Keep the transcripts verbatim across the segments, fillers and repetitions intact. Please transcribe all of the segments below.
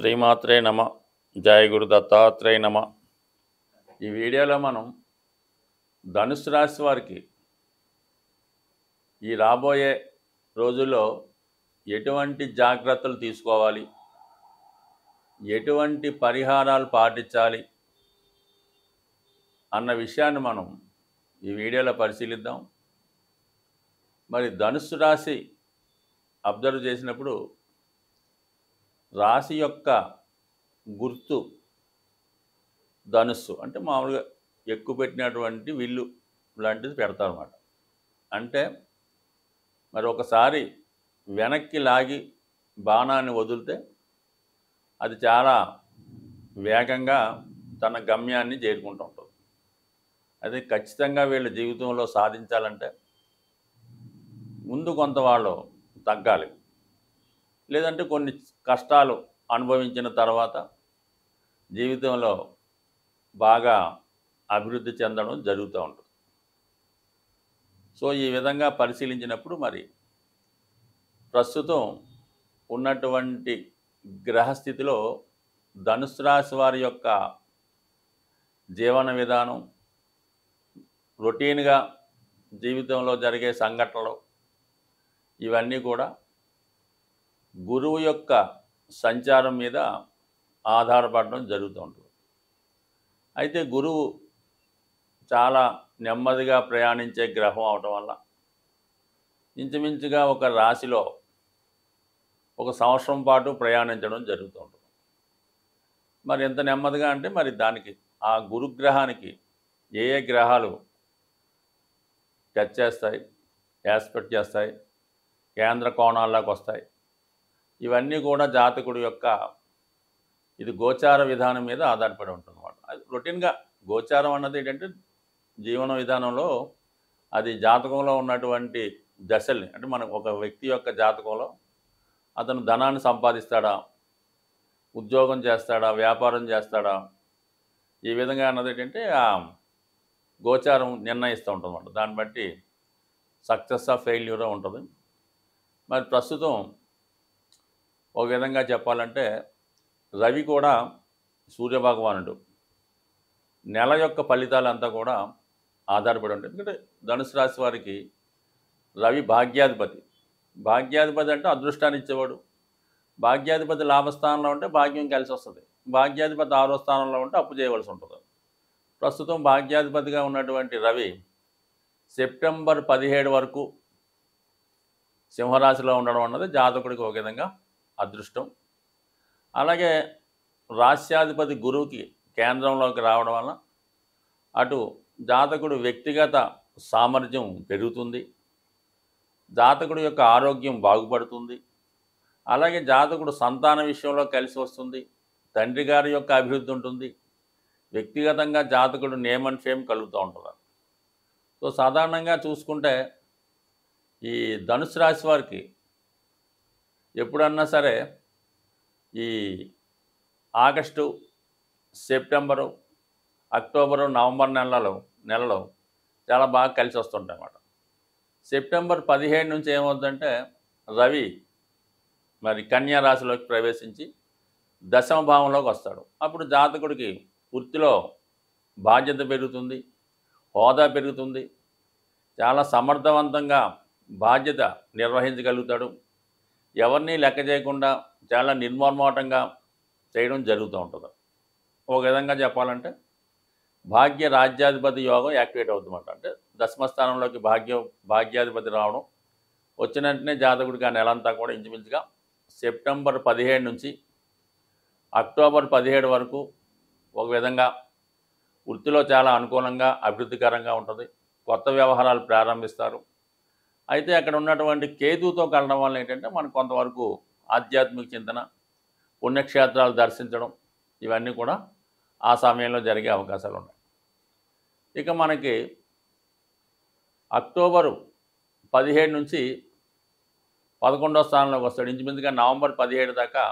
శ్రీమాత్రే నమ. జయ గురు దత్తాత్రేయ నమ. ఈ వీడియోలో మనం ధనుసు రాశి వారికి ఈ రాబోయే రోజుల్లో ఎటువంటి జాగ్రత్తలు తీసుకోవాలి, ఎటువంటి పరిహారాలు పాటించాలి అన్న విషయాన్ని మనం ఈ వీడియోలో పరిశీలిద్దాం. మరి ధనుసు రాశి అబ్జర్వ్ చేసినప్పుడు రాశి యొక్క గుర్తు ధనుస్సు అంటే మామూలుగా ఎక్కువ పెట్టినటువంటి విల్లు లాంటిది పెడతారన్నమాట. అంటే మరి ఒకసారి వెనక్కి లాగి బాణాన్ని వదిలితే అది చాలా వేగంగా తన గమ్యాన్ని చేరుకుంటూ ఉంటుంది. అది ఖచ్చితంగా వీళ్ళ జీవితంలో సాధించాలంటే ముందు కొంత వాళ్ళు తగ్గాలి, లేదంటే కొన్ని కష్టాలు అనుభవించిన తర్వాత జీవితంలో బాగా అభివృద్ధి చెందడం జరుగుతూ ఉంటుంది. సో ఈ విధంగా పరిశీలించినప్పుడు మరి ప్రస్తుతం ఉన్నటువంటి గ్రహస్థితిలో ధనుసు రాశి వారి యొక్క జీవన విధానం, రొటీన్గా జీవితంలో జరిగే సంఘటనలు ఇవన్నీ కూడా గురువు యొక్క సంచారం మీద ఆధారపడడం జరుగుతూ ఉంటుంది. అయితే గురువు చాలా నెమ్మదిగా ప్రయాణించే గ్రహం అవటం వల్ల ఇంచుమించుగా ఒక రాశిలో ఒక సంవత్సరం పాటు ప్రయాణించడం జరుగుతూ ఉంటుంది. మరి ఎంత నెమ్మదిగా అంటే మరి దానికి ఆ గురుగ్రహానికి ఏ ఏ గ్రహాలు టచ్ చేస్తాయి, యాస్పెక్ట్ చేస్తాయి, కేంద్ర కోణాల్లోకి వస్తాయి, ఇవన్నీ కూడా జాతకుడి యొక్క ఇది గోచార విధానం మీద ఆధారపడి ఉంటుంది అన్నమాట. అది రొటీన్గా గోచారం అన్నది ఏంటంటే జీవన విధానంలో అది జాతకంలో ఉన్నటువంటి దశల్ని, అంటే మన ఒక వ్యక్తి యొక్క జాతకంలో అతను ధనాన్ని సంపాదిస్తాడా, ఉద్యోగం చేస్తాడా, వ్యాపారం చేస్తాడా, ఈ విధంగా అన్నది ఏంటంటే ఆ గోచారం నిర్ణయిస్తూ ఉంటుంది అన్నమాట. దాన్ని బట్టి సక్సెస్ ఆఫ్ ఫెయిల్యూర్ ఉంటుంది. మరి ప్రస్తుతం ఒక విధంగా చెప్పాలంటే రవి కూడా సూర్యభగవానుడు నెల యొక్క ఫలితాలంతా కూడా ఆధారపడి ఉంటుంది. ఎందుకంటే ధనుసు రాశి వారికి రవి భాగ్యాధిపతి. భాగ్యాధిపతి అంటే అదృష్టాన్ని ఇచ్చేవాడు. భాగ్యాధిపతి లాభస్థానంలో ఉంటే భాగ్యం కలిసి వస్తుంది. భాగ్యాధిపతి ఆరో స్థానంలో ఉంటే అప్పు చేయవలసి ఉంటుంది. ప్రస్తుతం భాగ్యాధిపతిగా ఉన్నటువంటి రవి సెప్టెంబర్ పదిహేడు వరకు సింహరాశిలో ఉండడం అన్నది జాతకుడికి ఒక విధంగా అదృష్టం. అలాగే రాశ్యాధిపతి గురువుకి కేంద్రంలోకి రావడం వల్ల అటు జాతకుడు వ్యక్తిగత సామర్థ్యం పెరుగుతుంది, జాతకుడి యొక్క ఆరోగ్యం బాగుపడుతుంది, అలాగే జాతకుడు సంతాన విషయంలో కలిసి వస్తుంది, తండ్రి గారి యొక్క అభివృద్ధి ఉంటుంది, వ్యక్తిగతంగా జాతకుడు నేమ్ అండ్ ఫేమ్ కలుగుతూ ఉంటుంది. సో సాధారణంగా చూసుకుంటే ఈ ధనుసు రాశి వారికి ఎప్పుడన్నా సరే ఈ ఆగస్టు, సెప్టెంబరు, అక్టోబరు, నవంబర్ నెలలో నెలలో చాలా బాగా కలిసి వస్తుంటాయి అన్నమాట. సెప్టెంబర్ పదిహేడు నుంచి ఏమవుతుందంటే రవి మరి కన్యా రాశిలోకి ప్రవేశించి దశమ భావంలోకి వస్తాడు. అప్పుడు జాతకుడికి వృత్తిలో బాధ్యత పెరుగుతుంది, హోదా పెరుగుతుంది, చాలా సమర్థవంతంగా బాధ్యత నిర్వహించగలుగుతాడు. ఎవరిని లెక్క చేయకుండా చాలా నిర్మోహమాటంగా చేయడం జరుగుతూ ఉంటుంది. ఒక విధంగా చెప్పాలంటే భాగ్య రాజ్యాధిపతి యోగం యాక్టివేట్ అవుతుందన్నమాట. అంటే దశమస్థానంలోకి భాగ్య భాగ్యాధిపతి రావడం వచ్చిన వెంటనే జాతకుడికి ఆ నెలంతా కూడా ఇంచుమించుగా సెప్టెంబర్ పదిహేడు నుంచి అక్టోబర్ పదిహేడు వరకు ఒక విధంగా వృత్తిలో చాలా అనుకూలంగా అభివృద్ధికరంగా ఉంటుంది. కొత్త వ్యవహారాలు ప్రారంభిస్తారు. అయితే అక్కడ ఉన్నటువంటి కేతువుతో కలడం వల్ల ఏంటంటే మనకు కొంతవరకు ఆధ్యాత్మిక చింతన, పుణ్యక్షేత్రాలు దర్శించడం ఇవన్నీ కూడా ఆ సమయంలో జరిగే అవకాశాలు ఉన్నాయి. ఇక మనకి అక్టోబరు పదిహేడు నుంచి పదకొండవ స్థానంలోకి వస్తాడు. ఇంచుమించుగా నవంబర్ పదిహేడు దాకా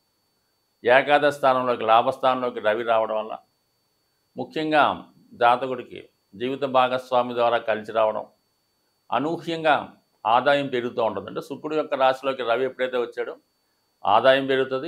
ఏకాదశ స్థానంలోకి, లాభస్థానంలోకి రవి రావడం వల్ల ముఖ్యంగా జాతకుడికి జీవిత భాగస్వామి ద్వారా కలిసి రావడం, అనూహ్యంగా ఆదాయం పెరుగుతూ ఉంటుంది. అంటే శుక్రుడు యొక్క రాశిలోకి రవి ఎప్పుడైతే వచ్చాడో ఆదాయం పెరుగుతుంది,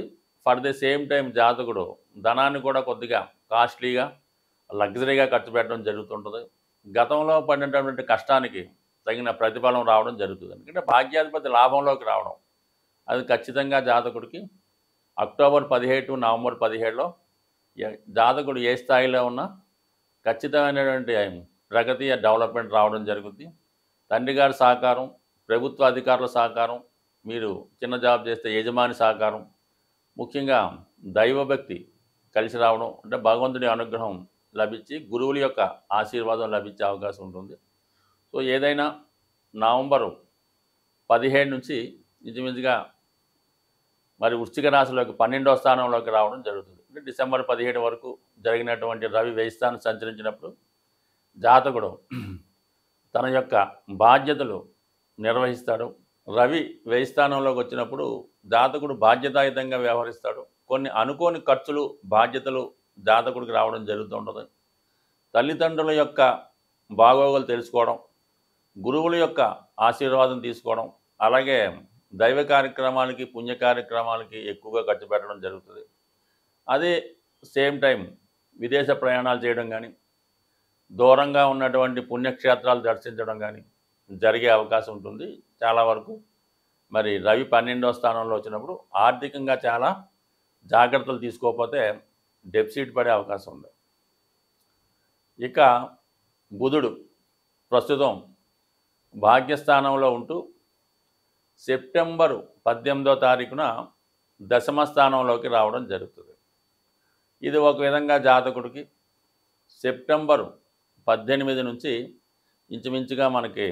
ఫర్ ది సేమ్ టైం జాతకుడు ధనాన్ని కూడా కొద్దిగా కాస్ట్లీగా లగ్జరీగా ఖర్చు పెట్టడం జరుగుతుంటుంది. గతంలో పడినటువంటి కష్టానికి తగిన ప్రతిఫలం రావడం జరుగుతుంది. ఎందుకంటే భాగ్యాధిపతి లాభంలోకి రావడం అది ఖచ్చితంగా జాతకుడికి అక్టోబర్ పదిహేడు నవంబర్ పదిహేడులో జాతకుడు ఏ స్థాయిలో ఉన్నా ఖచ్చితమైనటువంటి ప్రగతి డెవలప్మెంట్ రావడం జరుగుతుంది. తండ్రి గారి సహకారం, ప్రభుత్వ అధికారుల సహకారం, మీరు చిన్న జాబ్ చేస్తే యజమాని సహకారం, ముఖ్యంగా దైవభక్తి కలిసి రావడం, అంటే భగవంతుడి అనుగ్రహం లభించి గురువుల యొక్క ఆశీర్వాదం లభించే అవకాశం ఉంటుంది. సో ఏదైనా నవంబరు పదిహేడు నుంచి ఇంచుమించుగా మరి వృశ్చిక రాశిలోకి పన్నెండవ స్థానంలోకి రావడం జరుగుతుంది. అంటే డిసెంబర్ పదిహేడు వరకు జరిగినటువంటి రవి వ్యయ స్థానం సంచరించినప్పుడు జాతకుడు తన యొక్క బాధ్యతలు నిర్వహిస్తాడు. రవి వ్యయ స్థానంలోకి వచ్చినప్పుడు జాతకుడు బాధ్యతాయుతంగా వ్యవహరిస్తాడు. కొన్ని అనుకోని ఖర్చులు బాధ్యతలు జాతకుడికి రావడం జరుగుతుంటుంది. తల్లిదండ్రుల యొక్క బాగోగులు తెలుసుకోవడం, గురువుల యొక్క ఆశీర్వాదం తీసుకోవడం, అలాగే దైవ కార్యక్రమాలకి పుణ్య కార్యక్రమాలకి ఎక్కువగా ఖర్చు పెట్టడం జరుగుతుంది. అదే సేమ్ టైం విదేశ ప్రయాణాలు చేయడం కానీ, దూరంగా ఉన్నటువంటి పుణ్యక్షేత్రాలు దర్శించడం కానీ జరిగే అవకాశం ఉంటుంది. చాలా వరకు మరి రవి పన్నెండవ స్థానంలో వచ్చినప్పుడు ఆర్థికంగా చాలా జాగ్రత్తలు తీసుకోకపోతే డెఫిసిట్ పడే అవకాశం ఉంది. ఇక బుధుడు ప్రస్తుతం భాగ్యస్థానంలో ఉంటూ సెప్టెంబరు పద్దెనిమిదో తారీఖున దశమ స్థానంలోకి రావడం జరుగుతుంది. ఇది ఒక విధంగా జాతకుడికి సెప్టెంబరు పద్దెనిమిది నుంచి ఇంచుమించుగా మనకి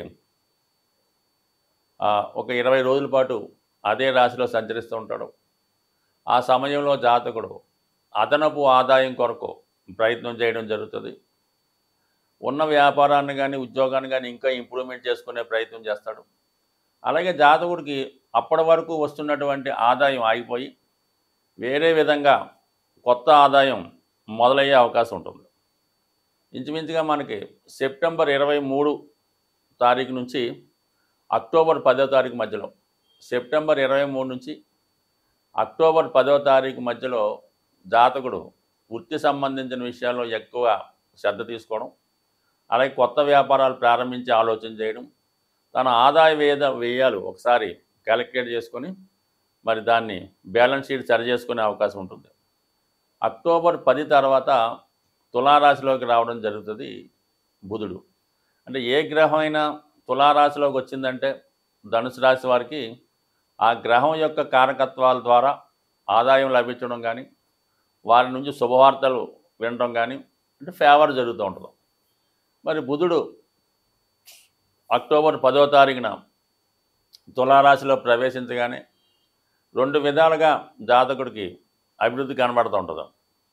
ఒక ఇరవై రోజుల పాటు అదే రాశిలో సంచరిస్తూ ఉంటాడు. ఆ సమయంలో జాతకుడు అదనపు ఆదాయం కొరకు ప్రయత్నం చేయడం జరుగుతుంది. ఉన్న వ్యాపారాన్ని కానీ ఉద్యోగాన్ని కానీ ఇంకా ఇంప్రూవ్మెంట్ చేసుకునే ప్రయత్నం చేస్తాడు. అలాగే జాతకుడికి అప్పటి వరకు వస్తున్నటువంటి ఆదాయం ఆగిపోయి వేరే విధంగా కొత్త ఆదాయం మొదలయ్యే అవకాశం ఉంటుంది. ఇంచుమించుగా మనకి సెప్టెంబర్ ఇరవై మూడు తారీఖు నుంచి అక్టోబర్ పదో తారీఖు మధ్యలో, సెప్టెంబర్ ఇరవై మూడు నుంచి అక్టోబర్ పదో తారీఖు మధ్యలో జాతకుడు వృత్తి సంబంధించిన విషయాల్లో ఎక్కువ శ్రద్ధ తీసుకోవడం, అలాగే కొత్త వ్యాపారాలు ప్రారంభించే ఆలోచన చేయడం, తన ఆదాయ వ్యయ వ్యయాలు ఒకసారి క్యాలిక్యులేట్ చేసుకొని మరి దాన్ని బ్యాలెన్స్ షీట్ సరి చేసుకునే అవకాశం ఉంటుంది. అక్టోబర్ పది తర్వాత తులారాశిలోకి రావడం జరుగుతుంది బుధుడు. అంటే ఏ గ్రహం అయినా తులారాశిలోకి వచ్చిందంటే ధనుసు రాశి వారికి ఆ గ్రహం యొక్క కారకత్వాల ద్వారా ఆదాయం లభించడం కానీ, వారి నుంచి శుభవార్తలు వినడం కానీ అంటే ఫేవర్ జరుగుతూ ఉంటుంది. మరి బుధుడు అక్టోబర్ పదో తారీఖున తులారాశిలో ప్రవేశించగానే రెండు విధాలుగా జాతకుడికి అభివృద్ధి కనబడుతూ ఉంటుంది.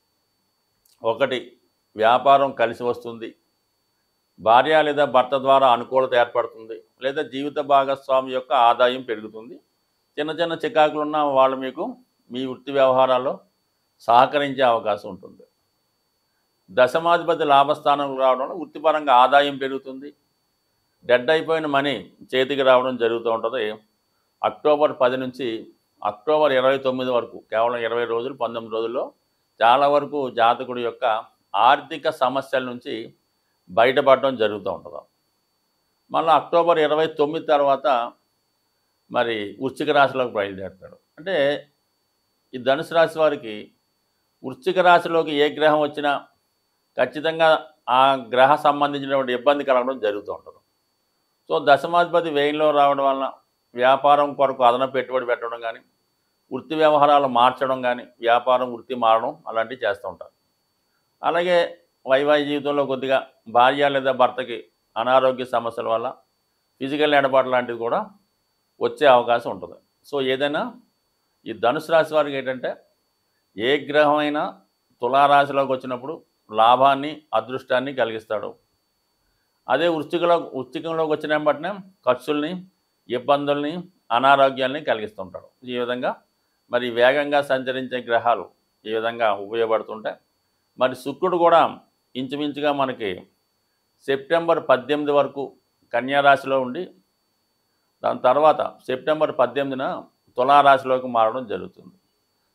ఒకటి, వ్యాపారం కలిసి వస్తుంది, భార్య లేదా భర్త ద్వారా అనుకూలత ఏర్పడుతుంది, లేదా జీవిత భాగస్వామి యొక్క ఆదాయం పెరుగుతుంది. చిన్న చిన్న చికాకులు ఉన్న వాళ్ళు మీకు మీ వృత్తి వ్యవహారాల్లో సహకరించే అవకాశం ఉంటుంది. దశమాధిపతి లాభస్థానంలో రావడం వల్ల వృత్తిపరంగా ఆదాయం పెరుగుతుంది. డెడ్ అయిపోయిన మనీ చేతికి రావడం జరుగుతూ ఉంటుంది. అక్టోబర్ పది నుంచి అక్టోబర్ ఇరవై తొమ్మిది వరకు కేవలం ఇరవై రోజులు పంతొమ్మిది రోజుల్లో చాలా వరకు జాతకుడి యొక్క ఆర్థిక సమస్యల నుంచి బయటపడడం జరుగుతూ ఉంటుంది. మళ్ళీ అక్టోబర్ ఇరవై తొమ్మిది తర్వాత మరి వృశ్చిక రాశిలోకి బయలుదేరుతాడు. అంటే ఈ ధనుసు రాశి వారికి వృశ్చిక రాశిలోకి ఏ గ్రహం వచ్చినా ఖచ్చితంగా ఆ గ్రహ సంబంధించినటువంటి ఇబ్బంది కలగడం జరుగుతూ ఉంటుంది. సో దశమాధిపతి వ్యయంలో రావడం వలన వ్యాపారం కొరకు అదనపు పెట్టుబడి పెట్టడం కానీ, వృత్తి వ్యవహారాలు మార్చడం కానీ, వ్యాపారం వృత్తి మారడం అలాంటివి చేస్తూ ఉంటారు. అలాగే వైవాహిక జీవితంలో కొద్దిగా భార్య లేదా భర్తకి అనారోగ్య సమస్యల వల్ల ఫిజికల్ ఎడబాటు లాంటివి కూడా వచ్చే అవకాశం ఉంటుంది. సో ఏదైనా ఈ ధనుసు రాశి వారికి ఏంటంటే ఏ గ్రహం అయినా తులారాశిలోకి వచ్చినప్పుడు లాభాన్ని అదృష్టాన్ని కలిగిస్తాడు. అదే వృశ్చికలో వృశ్చికంలోకి వచ్చిన వెంటనే ఖర్చుల్ని, ఇబ్బందుల్ని, అనారోగ్యాల్ని కలిగిస్తుంటాడు. ఈ విధంగా మరి వేగంగా సంచరించే గ్రహాలు ఈ విధంగా ఉపయోగపడుతుంటాయి. మరి శుక్రుడు కూడా ఇంచుమించుగా మనకి సెప్టెంబర్ పద్దెనిమిది వరకు కన్యారాశిలో ఉండి దాని తర్వాత సెప్టెంబర్ పద్దెనిమిదిన తులారాశిలోకి మారడం జరుగుతుంది.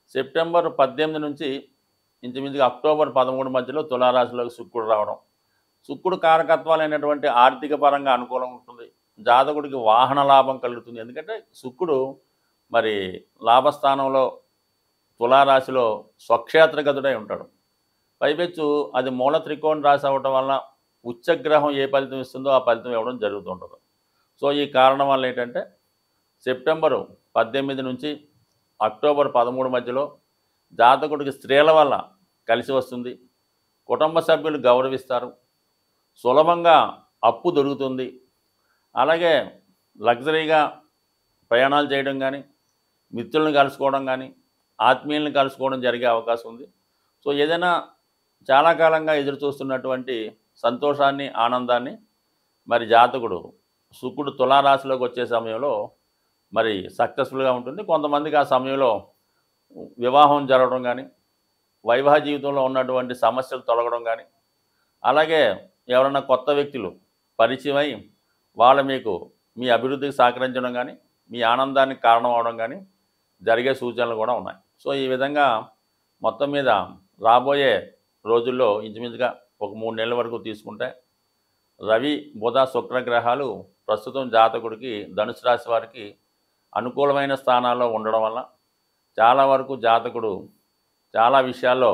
సెప్టెంబర్ పద్దెనిమిది నుంచి ఇంచుమించుగా అక్టోబర్ పదమూడు మధ్యలో తులారాశిలోకి శుక్రుడు రావడం. శుక్రుడు కారకత్వాలైనటువంటి ఆర్థిక పరంగా అనుకూలంగా ఉంటుంది. జాతకుడికి వాహన లాభం కలుగుతుంది. ఎందుకంటే శుక్రుడు మరి లాభస్థానంలో తులారాశిలో స్వక్షేత్రగతుడై ఉంటాడు. పైపెచ్చు అది మూల త్రికోణ రాశి అవ్వటం వల్ల ఉచ్చగ్రహం ఏ ఫలితం ఇస్తుందో ఆ ఫలితం ఇవ్వడం జరుగుతుంటుంది. సో ఈ కారణం వల్ల ఏంటంటే సెప్టెంబరు పద్దెనిమిది నుంచి అక్టోబర్ పదమూడు మధ్యలో జాతకుడికి స్త్రీల వల్ల కలిసి వస్తుంది. కుటుంబ సభ్యులు గౌరవిస్తారు. సులభంగా అప్పు దొరుకుతుంది. అలాగే లగ్జరీగా ప్రయాణాలు చేయడం కానీ, మిత్రులను కలుసుకోవడం కానీ, ఆత్మీయులను కలుసుకోవడం జరిగే అవకాశం ఉంది. సో ఏదైనా చాలా కాలంగా ఎదురు చూస్తున్నటువంటి సంతోషాన్ని, ఆనందాన్ని మరి జాతకుడు శుక్రుడు తులారాశిలోకి వచ్చే సమయంలో మరి సక్సెస్ఫుల్గా ఉంటుంది. కొంతమందికి ఆ సమయంలో వివాహం జరగడం కానీ, వైవాహిక జీవితంలో ఉన్నటువంటి సమస్యలు తొలగడం కానీ, అలాగే ఎవరైనా కొత్త వ్యక్తులు పరిచయం అయి వాళ్ళ మీకు మీ అభివృద్ధికి సహకరించడం కానీ, మీ ఆనందానికి కారణం అవడం కానీ జరిగే సూచనలు కూడా ఉన్నాయి. సో ఈ విధంగా మొత్తం మీద రాబోయే రోజుల్లో ఇంచుమించుగా ఒక మూడు నెలల వరకు తీసుకుంటే రవి, బుధ, శుక్ర గ్రహాలు ప్రస్తుతం జాతకుడికి ధనుసు రాశి వారికి అనుకూలమైన స్థానాల్లో ఉండడం వల్ల చాలా వరకు జాతకుడు చాలా విషయాల్లో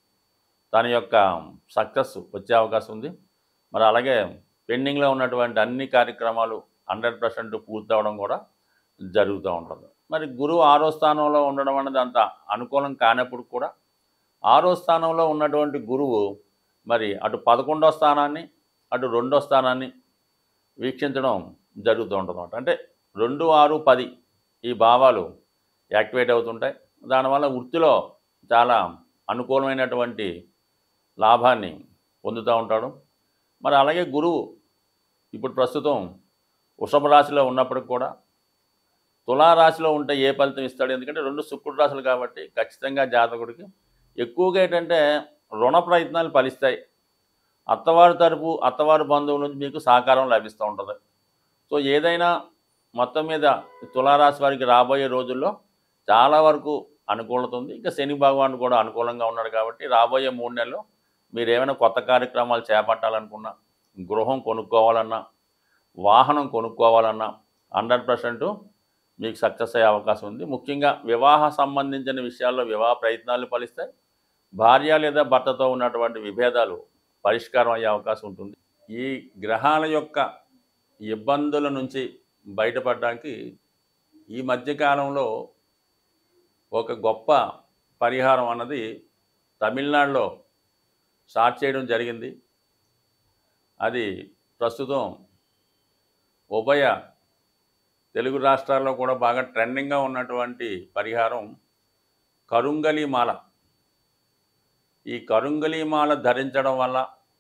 తన యొక్క సక్సెస్ వచ్చే అవకాశం ఉంది. మరి అలాగే పెండింగ్లో ఉన్నటువంటి అన్ని కార్యక్రమాలు హండ్రెడ్ పర్సెంట్ పూర్తవడం కూడా జరుగుతూ ఉంటుంది. మరి గురువు ఆరో స్థానంలో ఉండడం అనేది అంత అనుకూలం కానప్పుడు కూడా ఆరో స్థానంలో ఉన్నటువంటి గురువు మరి అటు పదకొండో స్థానాన్ని అటు రెండో స్థానాన్ని వీక్షించడం జరుగుతూ ఉంటుంది. అంటే రెండు, ఆరు, పది ఈ భావాలు యాక్టివేట్ అవుతుంటాయి. దానివల్ల వృత్తిలో చాలా అనుకూలమైనటువంటి లాభాన్ని పొందుతూ ఉంటాడు. మరి అలాగే గురువు ఇప్పుడు ప్రస్తుతం వృషభ రాశిలో ఉన్నప్పటికి కూడా తులారాశిలో ఉంటే ఏ ఫలితం ఇస్తాడు? ఎందుకంటే రెండు శుక్రుడు రాశులు కాబట్టి ఖచ్చితంగా జాతకుడికి ఎక్కువగా ఏంటంటే రుణ ప్రయత్నాలు ఫలిస్తాయి. అత్తవారి తరపు అత్తవారి బంధువుల నుంచి మీకు సహకారం లభిస్తూ ఉంటుంది. సో ఏదైనా మొత్తం మీద తులారాశి వారికి రాబోయే రోజుల్లో చాలా వరకు అనుకూలత ఉంది. ఇంకా శని భగవానుడు కూడా అనుకూలంగా ఉన్నాడు కాబట్టి రాబోయే మూడు నెలలు మీరు ఏమైనా కొత్త కార్యక్రమాలు చేపట్టాలనుకున్నా, గృహం కొనుక్కోవాలన్నా, వాహనం కొనుక్కోవాలన్నా హండ్రెడ్ పర్సెంట్ మీకు సక్సెస్ అయ్యే అవకాశం ఉంది. ముఖ్యంగా వివాహ సంబంధించిన విషయాల్లో వివాహ ప్రయత్నాలు ఫలిస్తాయి. భార్య లేదా భర్తతో ఉన్నటువంటి విభేదాలు పరిష్కారం అయ్యే అవకాశం ఉంటుంది. ఈ గ్రహాల యొక్క ఇబ్బందుల నుంచి బయటపడడానికి ఈ మధ్యకాలంలో ఒక గొప్ప పరిహారం అన్నది తమిళనాడులో స్టార్ట్ చేయడం జరిగింది. అది ప్రస్తుతం ఉభయ తెలుగు రాష్ట్రాల్లో కూడా బాగా ట్రెండింగ్గా ఉన్నటువంటి పరిహారం కరుంగలి మాల. ఈ కరుంగలి మాల ధరించడం వల్ల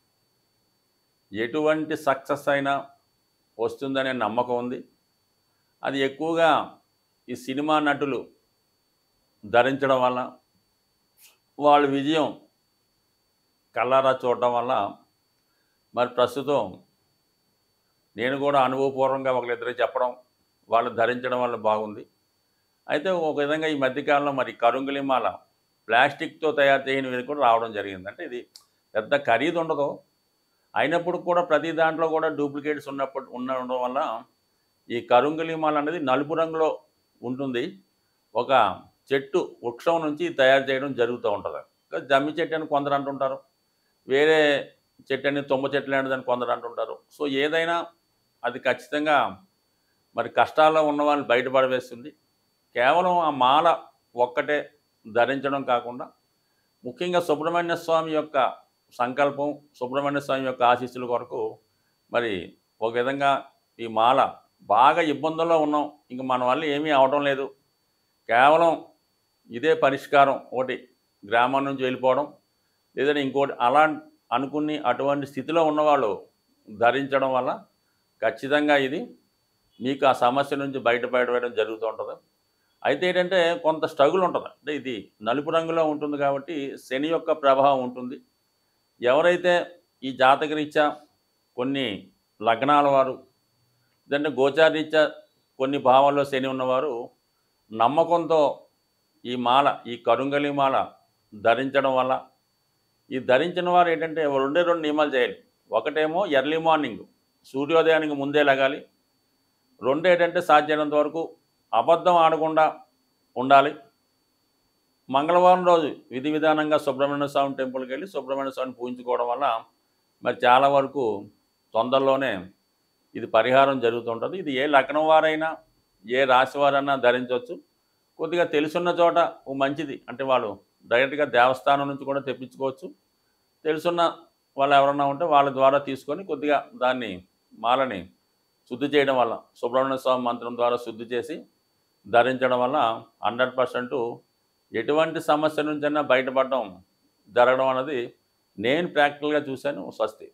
ఎటువంటి సక్సెస్ అయినా వస్తుందనే నమ్మకం ఉంది. అది ఎక్కువగా ఈ సినిమా నటులు ధరించడం వల్ల వాళ్ళ విజయం కళ్ళారా చూడటం వల్ల మరి ప్రస్తుతం నేను కూడా అనుభవపూర్వంగా ఒకరిద్దరు చెప్పడం, వాళ్ళు ధరించడం వల్ల బాగుంది. అయితే ఒక విధంగా ఈ మధ్యకాలంలో మరి కరుంగలి మాల ప్లాస్టిక్తో తయారు చేయనివి కూడా రావడం జరిగింది. అంటే ఇది పెద్ద ఖరీదు ఉండదు, అయినప్పుడు కూడా ప్రతి దాంట్లో కూడా డూప్లికేట్స్ ఉన్నప్పుడు ఉండడం వల్ల ఈ కరుంగలి మాల అనేది నలుపు రంగులో ఉంటుంది. ఒక చెట్టు వృక్షం నుంచి తయారు చేయడం జరుగుతూ ఉంటుంది. జమ్మి చెట్టు అని కొందరు అంటుంటారు, వేరే చెట్టు అని తుమ్మ చెట్టు లాంటిదని కొందరు అంటుంటారు. సో ఏదైనా అది ఖచ్చితంగా మరి కష్టాల్లో ఉన్న వాళ్ళు బయటపడవేస్తుంది. కేవలం ఆ మాల ఒక్కటే ధరించడం కాకుండా ముఖ్యంగా సుబ్రహ్మణ్య స్వామి యొక్క సంకల్పం, సుబ్రహ్మణ్య స్వామి యొక్క ఆశీస్సుల కొరకు మరి ఒక విధంగా ఈ మాల బాగా ఇబ్బందుల్లో ఉన్నాం, ఇంక మన వల్ల ఏమీ అవడం లేదు, కేవలం ఇదే పరిష్కారం, ఒకటి గ్రామం నుంచి వెళ్ళిపోవడం లేదంటే ఇంకోటి అలా అనుకుని అటువంటి స్థితిలో ఉన్నవాళ్ళు ధరించడం వల్ల ఖచ్చితంగా ఇది మీకు ఆ సమస్య నుంచి బయటపడవేయడం జరుగుతూ ఉంటుంది. అయితే ఏంటంటే కొంత స్ట్రగుల్ ఉంటుంది. అంటే ఇది నలుపు రంగులో ఉంటుంది కాబట్టి శని యొక్క ప్రభావం ఉంటుంది. ఎవరైతే ఈ జాతకరీత్యా కొన్ని లగ్నాల వారు లేదంటే గోచారీత్యా కొన్ని భావాల్లో శని ఉన్నవారు నమ్మకంతో ఈ మాల ఈ కరుంగలి మాల ధరించడం వల్ల, ఈ ధరించిన వారు ఏంటంటే రెండే రెండు నియమాలు చేయాలి. ఒకటేమో ఎర్లీ మార్నింగ్ సూర్యోదయానికి ముందే లెగాలి. రెండు ఏంటంటే సాధ్యమైనంత వరకు అబద్ధం ఆడకుండా ఉండాలి. మంగళవారం రోజు విధి విధానంగా సుబ్రహ్మణ్య స్వామి టెంపుల్కి వెళ్ళి సుబ్రహ్మణ్య స్వామిని పూజించుకోవడం వల్ల మరి చాలా వరకు తొందరలోనే ఇది పరిహారం జరుగుతుంటుంది. ఇది ఏ లగ్నం వారైనా ఏ రాశి వారైనా ధరించవచ్చు. కొద్దిగా తెలుసున్న చోట మంచిది అంటే వాళ్ళు డైరెక్ట్గా దేవస్థానం నుంచి కూడా తెప్పించుకోవచ్చు. తెలుసున్న వాళ్ళు ఎవరన్నా ఉంటే వాళ్ళ ద్వారా తీసుకొని కొద్దిగా దాన్ని మాలని శుద్ధి చేయడం వల్ల, సుబ్రహ్మణ్య స్వామి మంత్రం ద్వారా శుద్ధి చేసి ధరించడం వల్ల హండ్రెడ్ పర్సెంట్ ఎటువంటి సమస్య నుంచైనా బయటపడడం జరగడం అన్నది నేను ప్రాక్టికల్గా చూశాను. స్వస్తి.